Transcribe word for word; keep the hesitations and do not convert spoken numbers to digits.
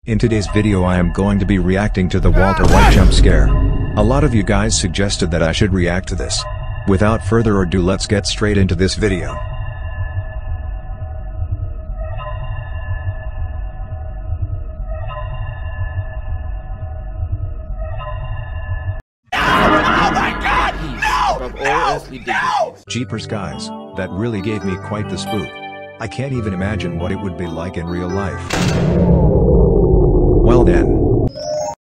In today's video I am going to be reacting to the Walter White jump scare. A lot of you guys suggested that I should react to this. Without further ado, let's get straight into this video. Oh my God! No! No! No! Jeepers guys, that really gave me quite the spook. I can't even imagine what it would be like in real life. Well then,